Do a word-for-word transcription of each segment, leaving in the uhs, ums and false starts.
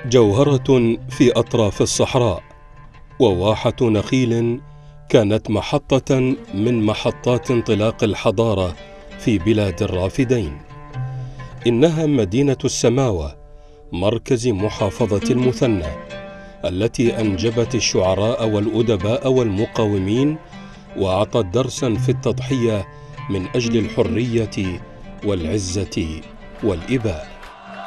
جوهرة في أطراف الصحراء، وواحة نخيل كانت محطة من محطات انطلاق الحضارة في بلاد الرافدين. إنها مدينة السماوة، مركز محافظة المثنى، التي أنجبت الشعراء والأدباء والمقاومين، وأعطت درسا في التضحية من أجل الحرية والعزة والإباء.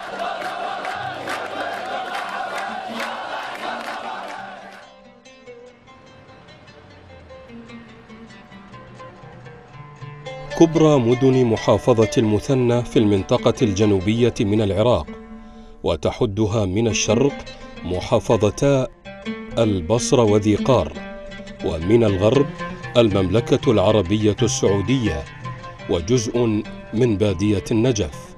كبرى مدن محافظة المثنى في المنطقة الجنوبية من العراق، وتحدها من الشرق محافظتا البصرة وذي قار، ومن الغرب المملكة العربية السعودية، وجزء من بادية النجف.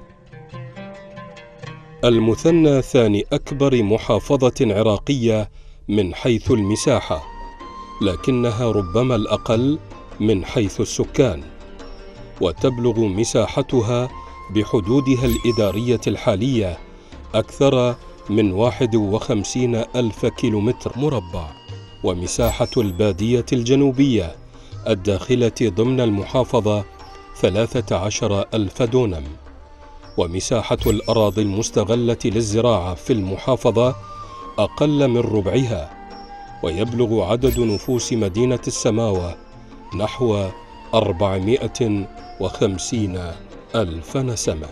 المثنى ثاني أكبر محافظة عراقية من حيث المساحة، لكنها ربما الأقل من حيث السكان، وتبلغ مساحتها بحدودها الإدارية الحالية أكثر من واحد وخمسين ألف كيلومتر مربع. ومساحة البادية الجنوبية الداخلة ضمن المحافظة ثلاثة عشر ألف دونم. ومساحة الأراضي المستغلة للزراعة في المحافظة أقل من ربعها، ويبلغ عدد نفوس مدينة السماوة نحو أربعمائة وخمسين ألف نسمة.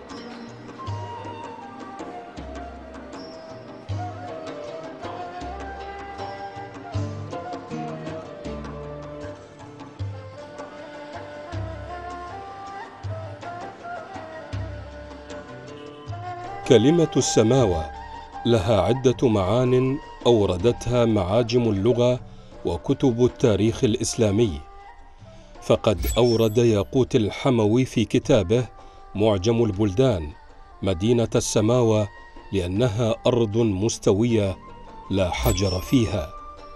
كلمة السماوة لها عدة معان أوردتها معاجم اللغة وكتب التاريخ الإسلامي، فقد أورد ياقوت الحموي في كتابه معجم البلدان مدينة السماوة لأنها أرض مستوية لا حجر فيها.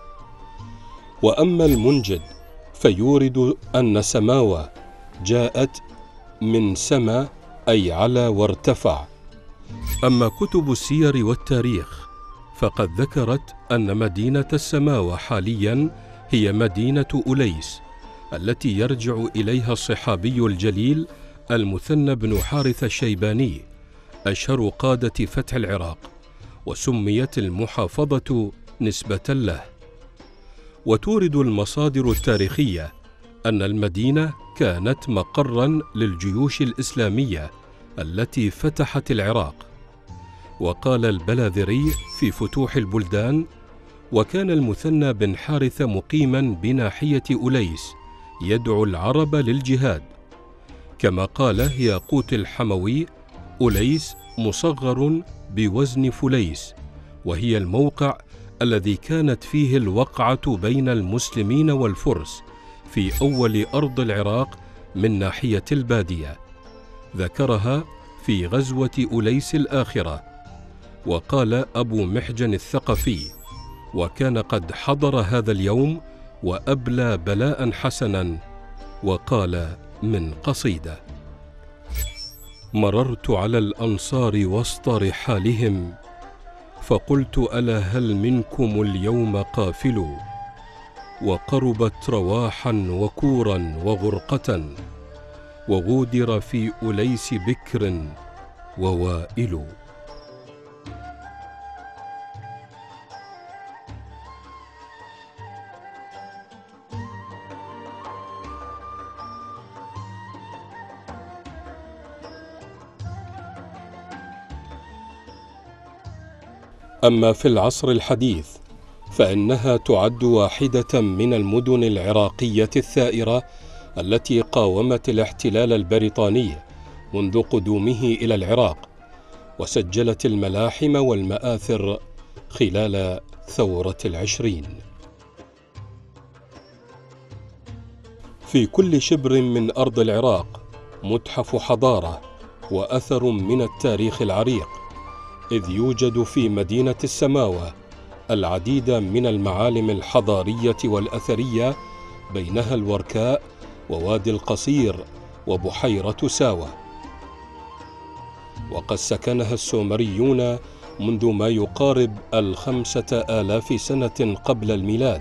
وأما المنجد فيورد أن سماوة جاءت من سما أي على وارتفع. أما كتب السير والتاريخ فقد ذكرت أن مدينة السماوة حاليا هي مدينة أليس، التي يرجع إليها الصحابي الجليل المثنى بن حارثة الشيباني أشهر قادة فتح العراق، وسميت المحافظة نسبة له. وتورد المصادر التاريخية أن المدينة كانت مقرا للجيوش الإسلامية التي فتحت العراق. وقال البلاذري في فتوح البلدان: وكان المثنى بن حارثة مقيما بناحية أليس يدعو العرب للجهاد. كما قال ياقوت الحموي: أليس مصغر بوزن فليس، وهي الموقع الذي كانت فيه الوقعة بين المسلمين والفرس في أول أرض العراق من ناحية البادية، ذكرها في غزوة أليس الآخرة. وقال أبو محجن الثقفي: وكان قد حضر هذا اليوم وأبلى بلاء حسنا. وقال من قصيدة: مررت على الأنصار وسط رحالهم، فقلت ألا هل منكم اليوم قافل، وقربت رواحا وكورا وغرقة، وغودر في أليس بكر ووائل. أما في العصر الحديث فإنها تعد واحدة من المدن العراقية الثائرة التي قاومت الاحتلال البريطاني منذ قدومه إلى العراق، وسجلت الملاحم والمآثر خلال ثورة العشرين. في كل شبر من أرض العراق متحف حضارة وأثر من التاريخ العريق، إذ يوجد في مدينة السماوة العديد من المعالم الحضارية والأثرية، بينها الوركاء ووادي القصير وبحيرة ساوة. وقد سكنها السومريون منذ ما يقارب الخمسة آلاف سنة قبل الميلاد.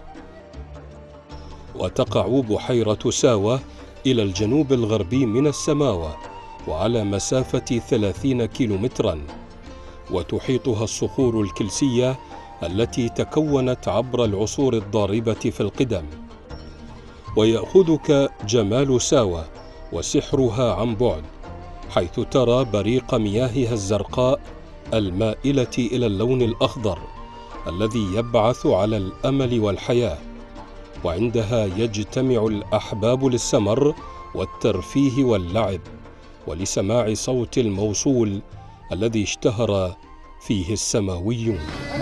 وتقع بحيرة ساوة إلى الجنوب الغربي من السماوة وعلى مسافة ثلاثين كيلومترا، وتحيطها الصخور الكلسية التي تكونت عبر العصور الضاربة في القدم. ويأخذك جمال ساوة وسحرها عن بعد، حيث ترى بريق مياهها الزرقاء المائلة إلى اللون الأخضر الذي يبعث على الأمل والحياة. وعندها يجتمع الأحباب للسمر والترفيه واللعب ولسماع صوت الموصول الذي اشتهر فيه السماويون.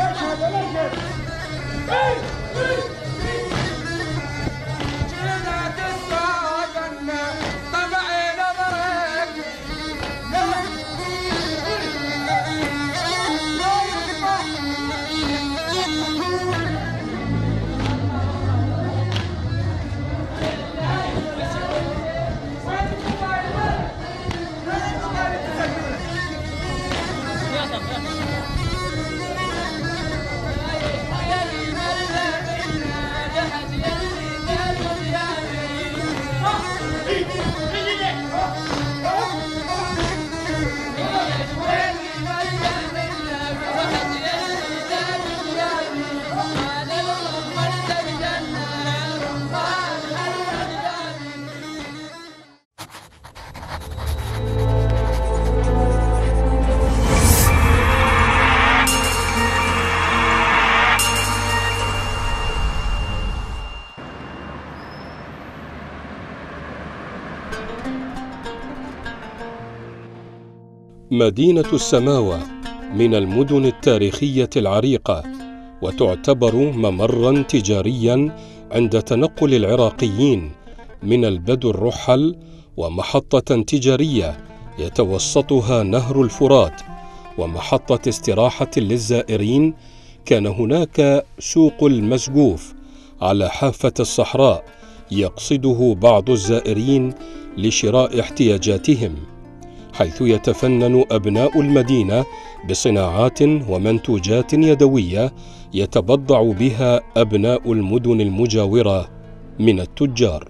مدينة السماوة من المدن التاريخية العريقة، وتعتبر ممرا تجاريا عند تنقل العراقيين من البدو الرحل، ومحطة تجارية يتوسطها نهر الفرات، ومحطة استراحة للزائرين. كان هناك سوق المسقوف على حافة الصحراء يقصده بعض الزائرين لشراء احتياجاتهم، حيث يتفنن أبناء المدينة بصناعات ومنتوجات يدوية يتبضع بها أبناء المدن المجاورة من التجار.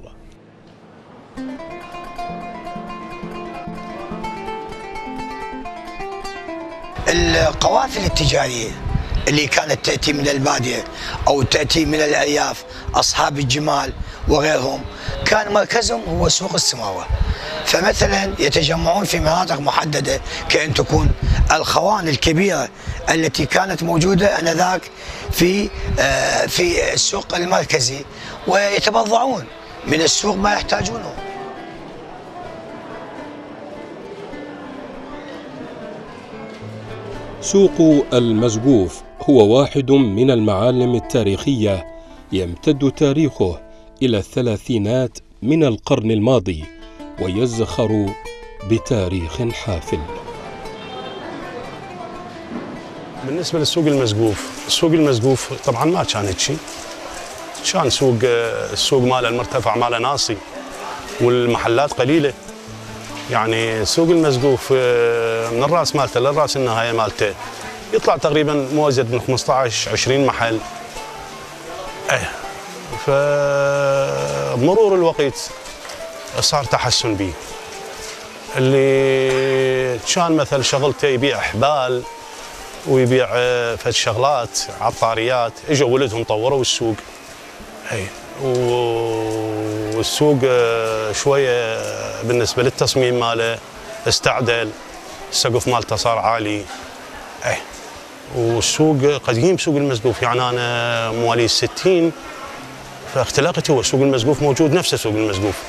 القوافل التجارية اللي كانت تأتي من البادية أو تأتي من الأرياف، أصحاب الجمال وغيرهم، كان مركزهم هو سوق السماوة. فمثلا يتجمعون في مناطق محددة، كأن تكون الخوان الكبيرة التي كانت موجودة آنذاك في في السوق المركزي، ويتبضعون من السوق ما يحتاجونه. سوق المسقوف هو واحد من المعالم التاريخية يمتد تاريخه إلى الثلاثينات من القرن الماضي، ويزخر بتاريخ حافل. بالنسبة للسوق المسقوف، السوق المسقوف طبعا ما كان شيء، كان سوق السوق ماله المرتفع ماله ناصي والمحلات قليلة. يعني سوق المسقوف من الراس مالته للراس النهاية مالته يطلع تقريبا موزد من خمسة عشر عشرين محل. ايه فمرور الوقت صار تحسن به. اللي كان مثل شغلته يبيع حبال ويبيع فد شغلات عطاريات، اجوا ولدهم طوروا السوق. اي والسوق شويه بالنسبه للتصميم ماله استعدل، السقف مالته صار عالي. اي والسوق قديم سوق المسقوف، يعني انا مواليد ستين فاختلقت، هو سوق المسقوف موجود نفسه سوق المسقوف.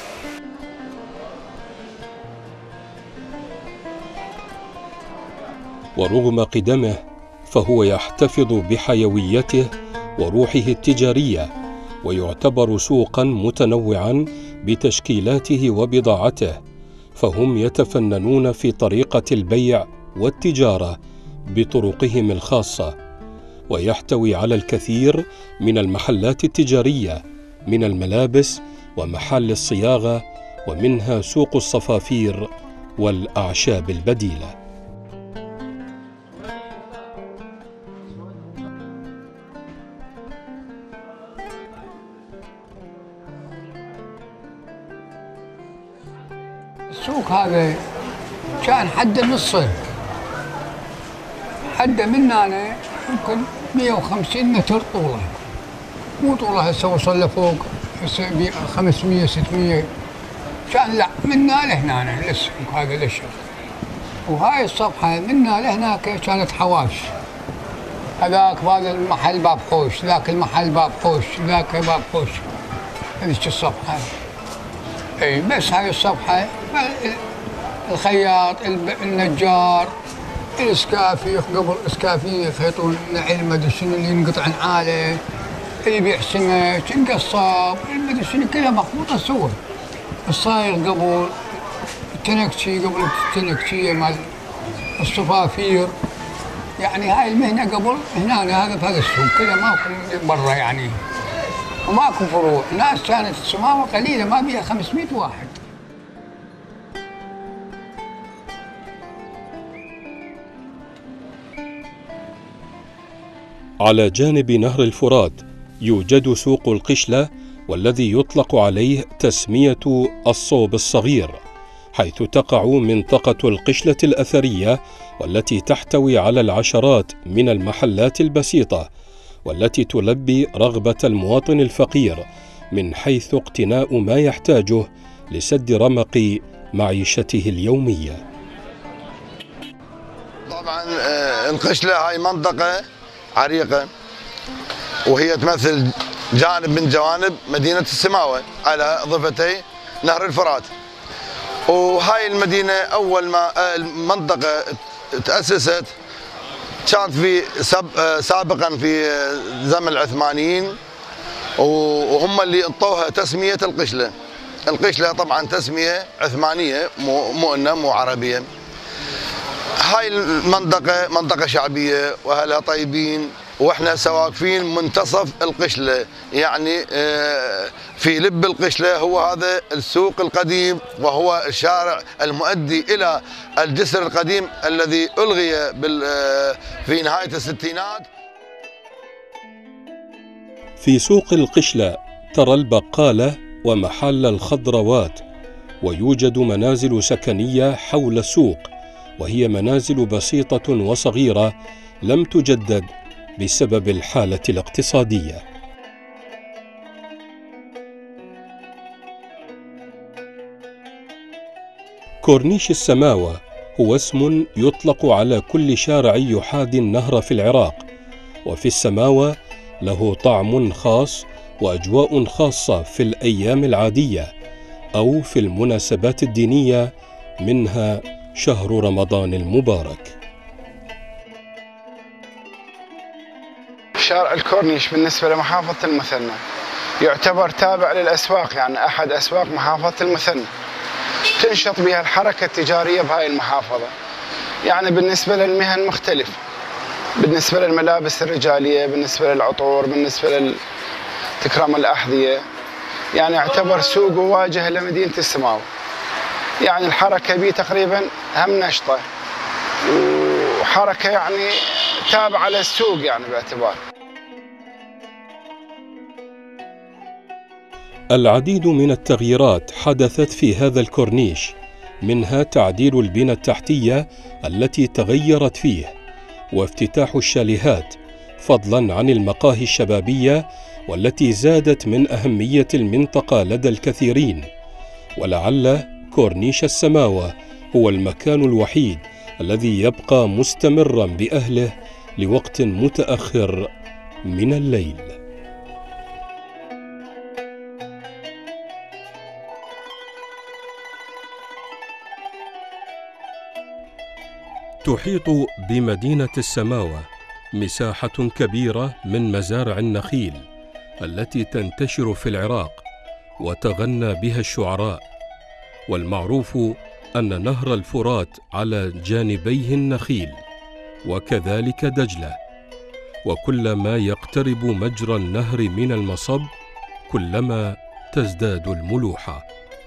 ورغم قدمه فهو يحتفظ بحيويته وروحه التجارية، ويعتبر سوقا متنوعا بتشكيلاته وبضاعته، فهم يتفننون في طريقة البيع والتجارة بطرقهم الخاصة، ويحتوي على الكثير من المحلات التجارية من الملابس ومحل الصياغة، ومنها سوق الصفافير والأعشاب البديلة. السوق هذا كان حده من الصيف، حده من هنا يمكن مئة وخمسين متر طوله، مو طوله هسه وصل لفوق هسه خمسمئة ستمئة، كان لا منا لهنا للسوق هذا للشغل. وهاي الصفحه منا لهناك كانت حواش، هذاك هذا المحل باب حوش، ذاك المحل باب حوش، ذاك باب حوش، هذيك الصفحه. اي بس هاي الصفحه الخياط، النجار، الاسكافي، قبل اسكافيين يخيطون نعيل مدري شنو اللي ينقطع نعاله، اللي يبيع سمك، القصاب، المدري شنو كلها مخلوطه سوا. الصايغ قبل، التنكشي قبل التنكشيه مال الصفافير، يعني هاي المهنه قبل هنا هذا في هذا السوق كذا ماكو برا يعني، وماكو فروع، ناس كانت السماوه قليله ما بيها خمسمئة واحد. على جانب نهر الفرات يوجد سوق القشلة، والذي يطلق عليه تسمية الصوب الصغير، حيث تقع منطقة القشلة الأثرية، والتي تحتوي على العشرات من المحلات البسيطة، والتي تلبي رغبة المواطن الفقير من حيث اقتناء ما يحتاجه لسد رمق معيشته اليومية. طبعا القشلة هاي منطقة عريقة، وهي تمثل جانب من جوانب مدينة السماوة على ضفتي نهر الفرات. وهاي المدينة أول ما المنطقة تأسست كانت في سابقا في زمن العثمانيين، وهم اللي انطوها تسمية القشلة. القشلة طبعا تسمية عثمانية مو مو إنها مو عربية. هاي المنطقة منطقة شعبية وأهلها طيبين، واحنا واقفين منتصف القشلة، يعني في لب القشلة هو هذا السوق القديم، وهو الشارع المؤدي إلى الجسر القديم الذي ألغي في نهاية الستينات. في سوق القشلة ترى البقالة ومحل الخضروات، ويوجد منازل سكنية حول السوق، وهي منازل بسيطة وصغيرة لم تجدد بسبب الحالة الاقتصادية. كورنيش السماوة هو اسم يطلق على كل شارع يحاذي النهر في العراق، وفي السماوة له طعم خاص وأجواء خاصة في الأيام العادية أو في المناسبات الدينية، منها شهر رمضان المبارك. شارع الكورنيش بالنسبة لمحافظة المثنى يعتبر تابع للأسواق، يعني أحد أسواق محافظة المثنى، تنشط بها الحركة التجارية بهاي المحافظة. يعني بالنسبة للمهن مختلف، بالنسبة للملابس الرجالية، بالنسبة للعطور، بالنسبة لتكرام الأحذية، يعني يعتبر سوق واجهة لمدينة السماوة. يعني الحركة بيه تقريبا هم نشطة، وحركة يعني تابعة للسوق يعني باعتبار. العديد من التغييرات حدثت في هذا الكورنيش، منها تعديل البنى التحتية التي تغيرت فيه، وافتتاح الشاليهات، فضلا عن المقاهي الشبابية والتي زادت من أهمية المنطقة لدى الكثيرين. ولعل كورنيش السماوة هو المكان الوحيد الذي يبقى مستمرا بأهله لوقت متأخر من الليل. تحيط بمدينة السماوة مساحة كبيرة من مزارع النخيل التي تنتشر في العراق وتغنى بها الشعراء، والمعروف أن نهر الفرات على جانبيه النخيل، وكذلك دجلة، وكلما يقترب مجرى النهر من المصب كلما تزداد الملوحة.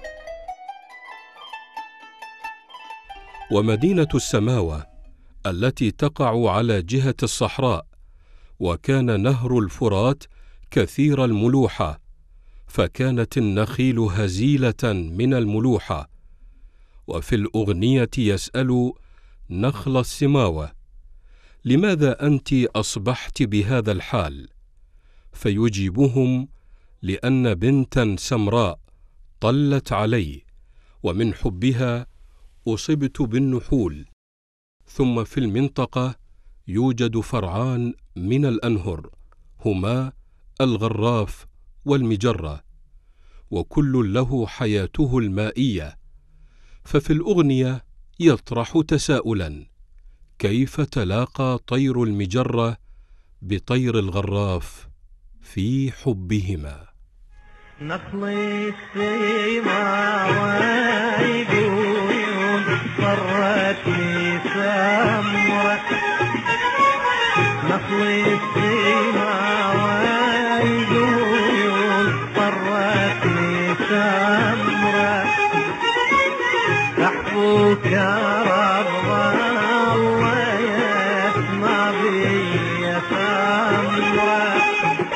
ومدينة السماوة التي تقع على جهة الصحراء، وكان نهر الفرات كثير الملوحة، فكانت النخيل هزيلة من الملوحة، وفي الأغنية يسأل نخل السماوة: لماذا أنت أصبحت بهذا الحال؟ فيجيبهم: لأن بنتا سمراء طلت علي، ومن حبها أصبت بالنحول. ثم في المنطقة يوجد فرعان من الأنهر، هما الغراف والمجرة، وكل له حياته المائية. ففي الأغنية يطرح تساؤلا: كيف تلاقى طير المجرة بطير الغراف في حبهما؟ نخل السماوة يقولون صرتني سمرة، نخل السماوة يقولون صرتني سمرة، أحبك يا رب الله يسمع بي سمرة.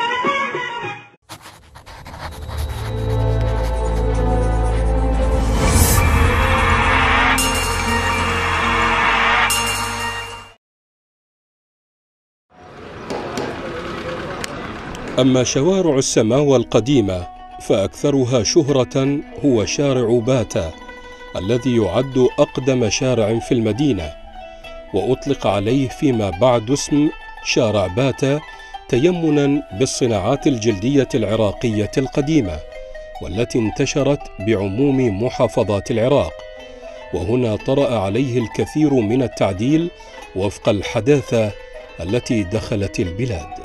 أما شوارع السماوة القديمة فأكثرها شهرة هو شارع باتا، الذي يعد أقدم شارع في المدينة، وأطلق عليه فيما بعد اسم شارع باتا تيمنا بالصناعات الجلدية العراقية القديمة، والتي انتشرت بعموم محافظات العراق، وهنا طرأ عليه الكثير من التعديل وفق الحداثة التي دخلت البلاد.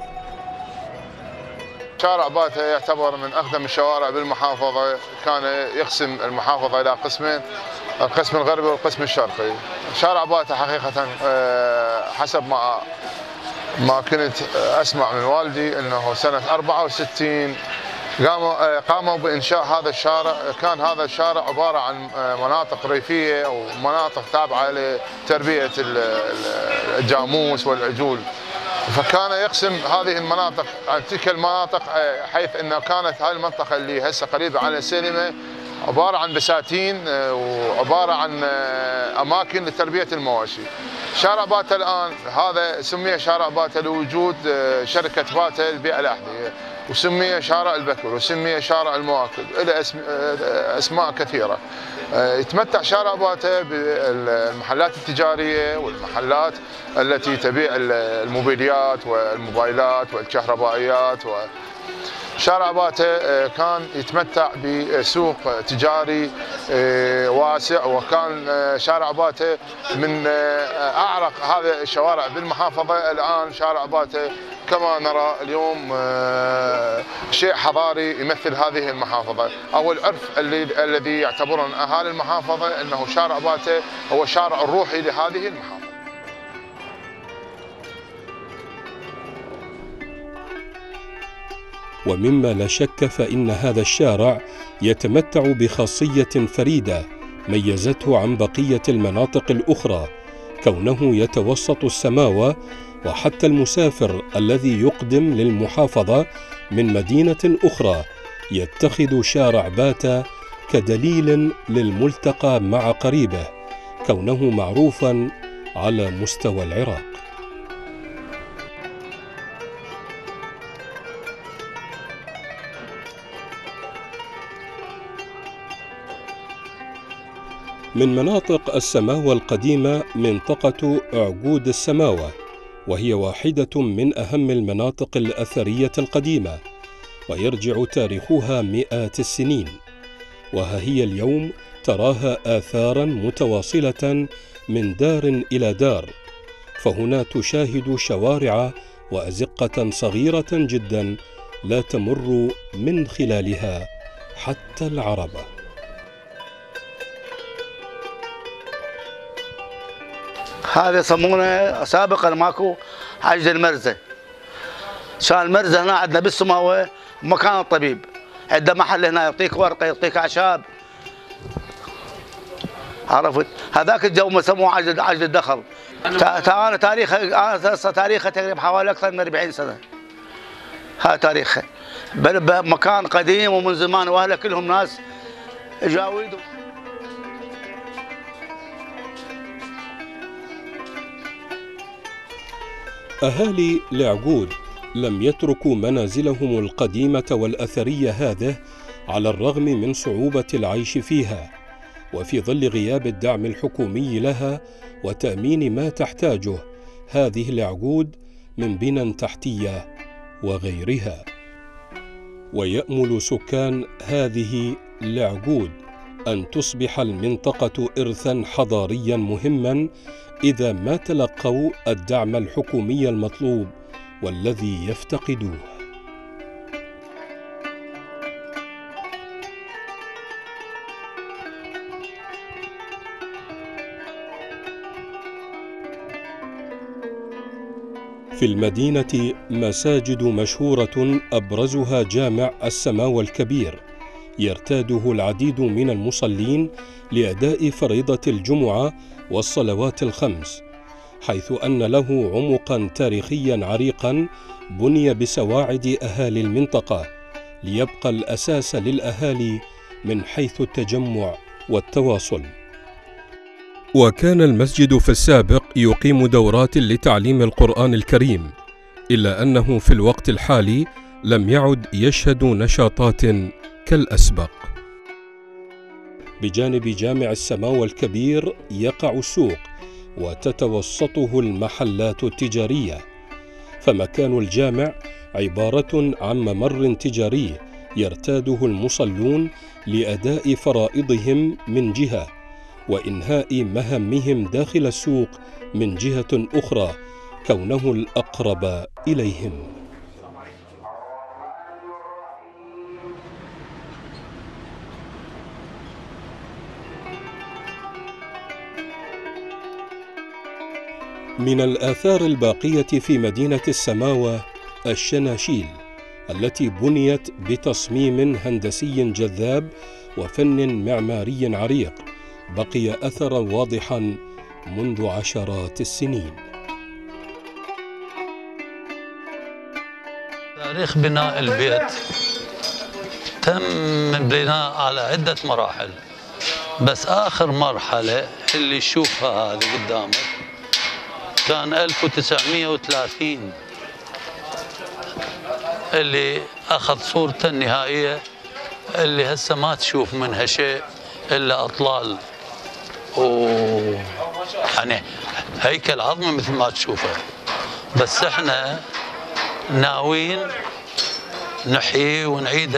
شارع باتا يعتبر من أقدم الشوارع بالمحافظة، كان يقسم المحافظة إلى قسمين، القسم الغربي والقسم الشرقي. شارع باتا حقيقة حسب ما ما كنت أسمع من والدي أنه سنة أربعة وستين قاموا قاموا بإنشاء هذا الشارع. كان هذا الشارع عبارة عن مناطق ريفية أو مناطق تابعة لتربية الجاموس والعجول، فكان يقسم هذه المناطق عن تلك المناطق، حيث أنه كانت هذه المنطقة اللي هسه قريبة على السينما عبارة عن بساتين وعبارة عن أماكن لتربية المواشي. شارع باتا الآن هذا سمي شارع باتا لوجود شركة باتا للبيع الأحذية، وسمي شارع البكر، وسمي شارع المواكب، إلى أسماء كثيرة. يتمتع شارع باتا بالمحلات التجارية والمحلات التي تبيع الموبيليات والموبايلات والكهربائيات. و شارع باتا كان يتمتع بسوق تجاري واسع، وكان شارع باتا من أعرق هذه الشوارع بالمحافظة. الآن شارع باتا كما نرى اليوم شيء حضاري يمثل هذه المحافظة، أو العرف الذي يعتبرون أهالي المحافظة أنه شارع باتا هو شارع الروحي لهذه المحافظة. ومما لا شك فإن هذا الشارع يتمتع بخاصية فريدة ميزته عن بقية المناطق الأخرى، كونه يتوسط السماوة، وحتى المسافر الذي يقدم للمحافظة من مدينة أخرى يتخذ شارع باتا كدليل للملتقى مع قريبه، كونه معروفا على مستوى العراق. من مناطق السماوة القديمة منطقة عقود السماوة، وهي واحدة من أهم المناطق الأثرية القديمة، ويرجع تاريخها مئات السنين، وها هي اليوم تراها آثارا متواصلة من دار إلى دار، فهنا تشاهد شوارع وأزقة صغيرة جدا لا تمر من خلالها حتى العربة. هذا يسمونه سابقا ماكو حاجة المرزة. كان المرزة هنا عندنا بالسماوة مكان الطبيب، عنده محل هنا يعطيك ورقة يعطيك أعشاب، عرفت؟ هذاك الجو ما يسموه عجل عجل الدخل. أنا تاريخه أنا تاريخه تقريبا حوالي أكثر من أربعين سنة. هذا تاريخه. مكان قديم ومن زمان، وأهله كلهم ناس جاويد. أهالي العقود لم يتركوا منازلهم القديمة والأثرية هذه على الرغم من صعوبة العيش فيها، وفي ظل غياب الدعم الحكومي لها وتأمين ما تحتاجه هذه العقود من بنى تحتية وغيرها. ويأمل سكان هذه العقود أن تصبح المنطقة إرثاً حضارياً مهماً إذا ما تلقوا الدعم الحكومي المطلوب والذي يفتقدوه. في المدينة مساجد مشهورة أبرزها جامع السماوة الكبير، يرتاده العديد من المصلين لأداء فريضة الجمعة والصلوات الخمس، حيث أن له عمقا تاريخيا عريقا بني بسواعد أهالي المنطقة ليبقى الأساس للأهالي من حيث التجمع والتواصل. وكان المسجد في السابق يقيم دورات لتعليم القرآن الكريم، إلا أنه في الوقت الحالي لم يعد يشهد نشاطات كالأسبق. بجانب جامع السماوة الكبير يقع السوق وتتوسطه المحلات التجارية، فمكان الجامع عبارة عن ممر تجاري يرتاده المصلون لأداء فرائضهم من جهة، وإنهاء مهامهم داخل السوق من جهة أخرى، كونه الأقرب إليهم. من الآثار الباقية في مدينة السماوة الشناشيل التي بنيت بتصميم هندسي جذاب وفن معماري عريق، بقي أثرا واضحا منذ عشرات السنين. تاريخ بناء البيت تم بناء على عدة مراحل، بس آخر مرحلة اللي شوفها هذه قدامك كان ألف وتسعمئة وثلاثين اللي أخذ صورته النهائية، اللي هسه ما تشوف منها شيء إلا أطلال و يعني هيكل عظمي مثل ما تشوفه. بس احنا ناويين نحيي ونعيده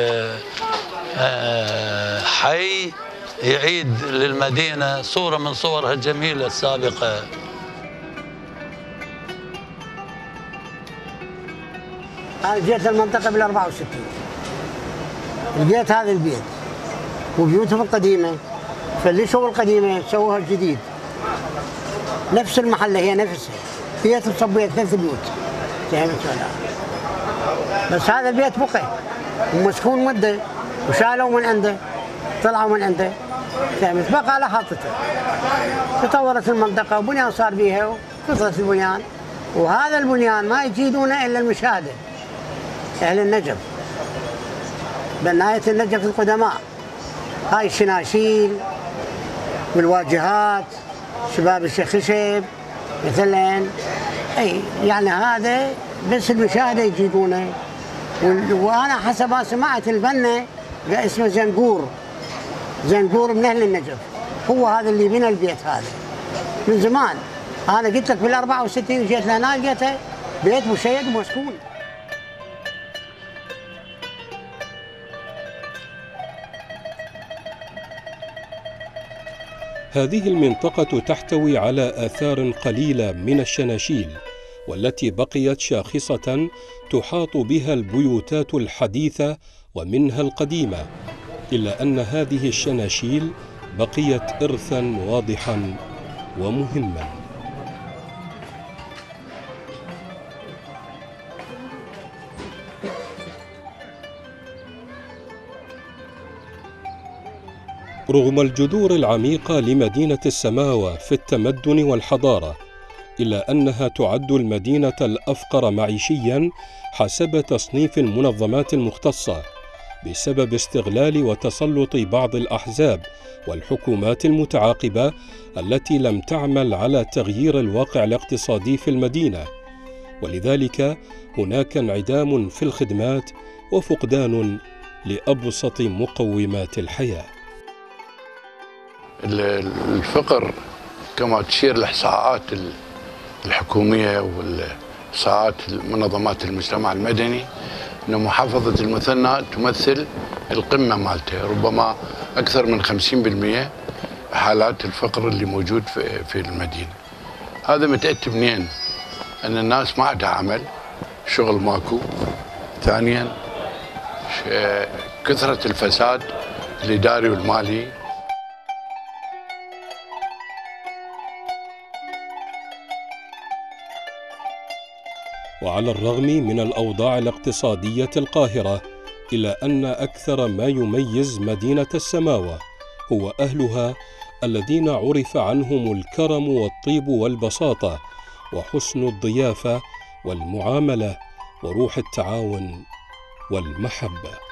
للحي، يعيد للمدينة صورة من صورها الجميلة السابقة. أنا جيت المنطقة بال أربعة وستين، لقيت هذا البيت وبيوتهم القديمة، فاللي سووا القديمة سووها الجديد، نفس المحلة هي نفسها، بيت مصبية ثلاث بيوت فهمت ولا؟ بس هذا البيت بقي ومسكون مدة وشالوا من عنده، طلعوا من عنده فهمت، بقى على حاطته. تطورت المنطقة وبنيان صار بيها وكثرت البنيان، وهذا البنيان ما يجيدونه إلا المشاهدة أهل النجف، بناية النجف القدماء، هاي الشناشيل والواجهات، شباب الشيخ خشب مثلا، اي يعني هذا بس المشاهدة يجيدونه. وانا حسب ما سمعت البنا اسمه زنقور، زنقور من اهل النجف، هو هذا اللي بنى البيت هذا من زمان. انا قلت لك بال أربعة وستين جيت لهنا لقيته بيت مشيد ومسكون. هذه المنطقة تحتوي على آثار قليلة من الشناشيل، والتي بقيت شاخصة تحاط بها البيوتات الحديثة ومنها القديمة، إلا أن هذه الشناشيل بقيت إرثاً واضحاً ومهماً. رغم الجذور العميقة لمدينة السماوة في التمدن والحضارة، إلا أنها تعد المدينة الأفقر معيشياً حسب تصنيف المنظمات المختصة، بسبب استغلال وتسلط بعض الأحزاب والحكومات المتعاقبة التي لم تعمل على تغيير الواقع الاقتصادي في المدينة، ولذلك هناك انعدام في الخدمات وفقدان لأبسط مقومات الحياة. الفقر كما تشير الإحصاءات الحكومية والإحصاءات منظمات المجتمع المدني أن محافظة المثنى تمثل القمة مالته، ربما أكثر من خمسين بالمئة حالات الفقر اللي موجود في المدينة. هذا متأتي منين؟ أن الناس ما عندها عمل، شغل ماكو. ثانيا كثرة الفساد الإداري والمالي. وعلى الرغم من الأوضاع الاقتصادية القاهرة، إلا أن أكثر ما يميز مدينة السماوة هو أهلها الذين عرف عنهم الكرم والطيب والبساطة وحسن الضيافة والمعاملة وروح التعاون والمحبة.